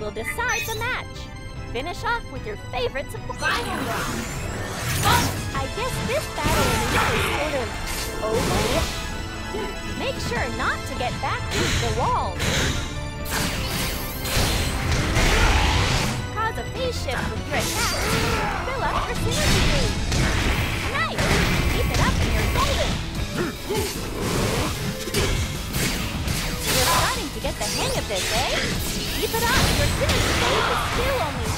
will decide the match. Finish off with your favorite support. Final round. I guess this battle is sort of over. Make sure not to get back into the walls. Cause a phase shift with your attack. Fill up your synergy boost. Nice! Keep it up and you're golden. You're starting to get the hang of this, eh? Keep it up. Your synergy boost is still only